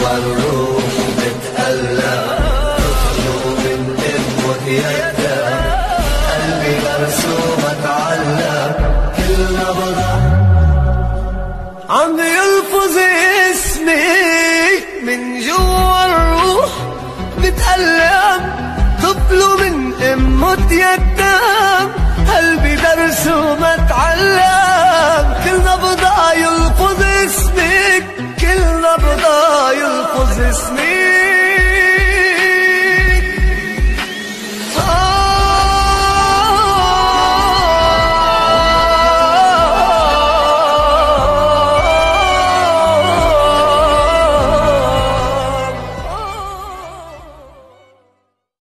الروح بتألم، طفل من أمه يتم، قلبي مرسوم اتعلم، كل نبضة عم يلفظ اسمك من جوا الروح بتألم، طفل من أمه يتم، قلبي درسه ما اتعلم، كل نبضة يلفظ اسمك، كل نبضة يلفظ اسمك.